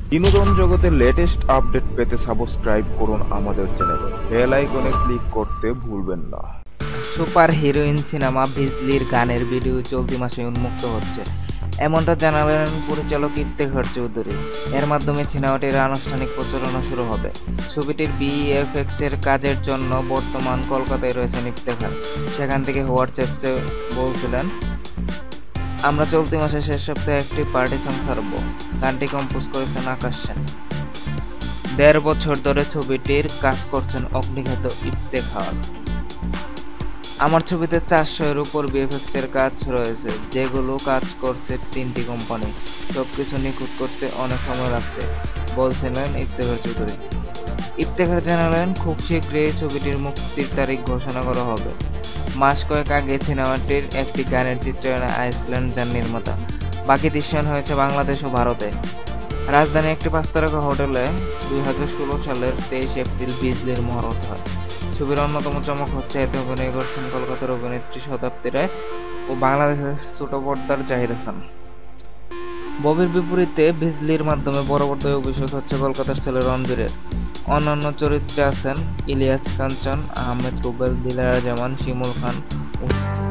বিনোদন জগতের latest update পেতে সাবস্ক্রাইব করুন আমাদের চ্যানেল, বেল আইকনে ক্লিক করতে ভুলবেন না। সুপার হিরোইন সিনেমা বিজলির গানের ভিডিও চলতি মাসে উন্মুক্ত হচ্ছে, এমনটা জানালেন পরিচালক ইফতেখার চৌধুরী। এর মাধ্যমে সিনেমাটির আনুষ্ঠানিক প্রচারণা শুরু হবে। ছবিটির ভিএফএক্স এর কাজের জন্য বর্তমান কলকাতায় রয়েছেন ইফতেখার। সেখান থেকে হোয়াটসঅ্যাপে বলছিলেন, আমরা চলতি মাসের শেষ সপ্তাহে একটি পার্টি সং ছাড়ব। গানটি কম্পোজ করেছেন আকাশ সেন। ১.৫ বছর ধরে ছবিটির কাজ করছেন অগ্নিখ্যাত ইফতেখার। আমার ছবিতে ৪০০-এর উপর ভিএফএক্স এর কাজ রয়েছে, যেগুলো কাজ করছে ৩টি কোম্পানি। সবকিছু নিখুঁত করতে অনেক সময় লাগছে, বলছিলেন ইফতেখার চৌধুরী। ইফতেখার জানালেন, খুব শীঘ্রই ছবিটির মুক্তির তারিখ ঘোষণা করা হবে। মাস কয়েক আগে সিনেমাটির একটি গানের চিত্রায়নে আইসল্যান্ড যান নির্মাতা। বাকি দৃশ্যায়ন হয়েছে বাংলাদেশ ও ভারতে। রাজধানী একটি ৫ তারকা হোটেলে ২০১৬ সালের ২৩ এপ্রিল বিজলির মহরত হয়। ছবির অন্যতম চমক হচ্ছে, এতে অভিনয় করছেন কলকাতার অভিনেত্রী শতাব্দী রায় ও বাংলাদেশের ছোট পর্দার জাহিদ হাসান। ববির বিপরীতে বিজলির মাধ্যমে বড় পর্দায় অভিষেক হচ্ছে কলকাতার ছেলে রণবীরের। অন্যান্য চরিত্রে আছেন ইলিয়াস কাঞ্চন, আহমেদ রুবেল, দিলারা জামান, শিমুল খান।